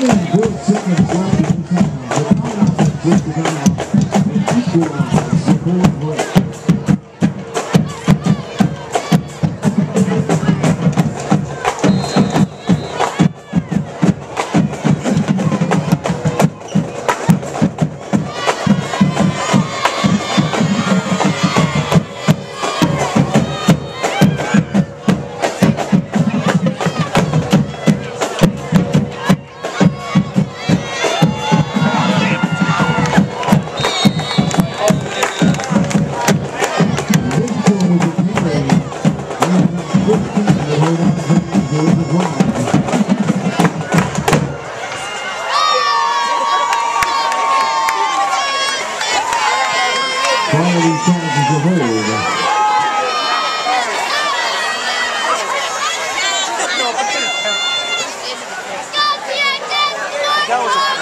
good seconds left in the time. The timeout just to come out and equalize the fourth break. Quality charges a hold. That was a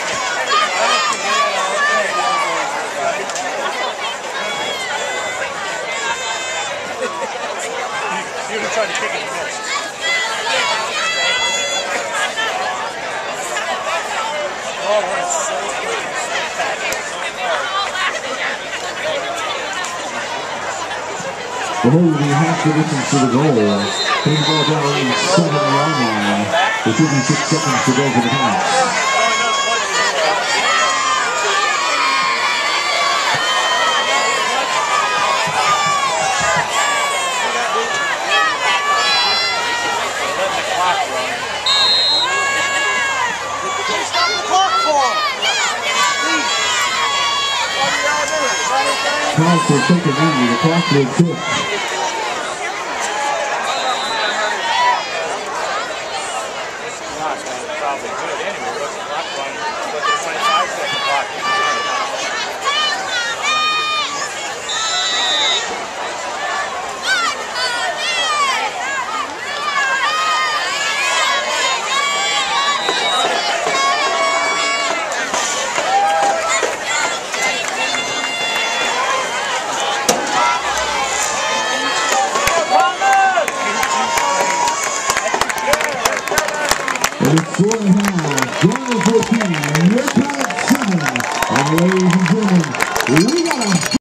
you were trying to kick it next. Oh, that's so good. The hold will be half the distance to the goal. Putting the ball down in 7-yard line. With 56 seconds to go for the pass. Time for a second injury. The clock will tick. Probably good anyway. What's the clock run? What's the 25-second clock? It's 4.5, Jordan 14, your top 7. And ladies and gentlemen, we got a